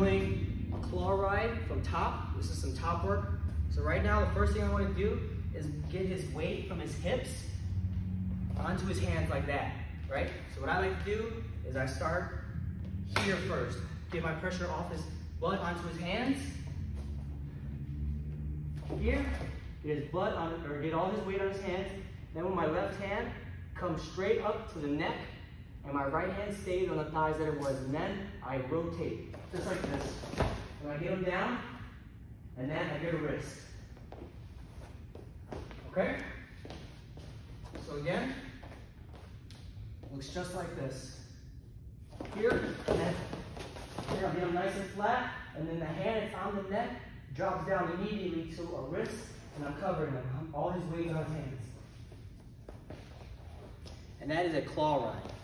doing a claw ride from top. This is some top work. So right now, the first thing I want to do is get his weight from his hips onto his hands like that, right? So what I like to do is I start here first. Get my pressure off his butt onto his hands. Here, get his butt on, or get all his weight on his hands. Then with my left hand, come straight up to the neck, and my right hand stays on the thighs that it was. And then I rotate, just like this. And I get him down, and then I get a wrist. Okay? So again, looks just like this. Here, and then here I get him nice and flat, and then the hand that's on the neck drops down immediately to a wrist, and I'm covering him. All his weight on his hands. And that is a claw ride.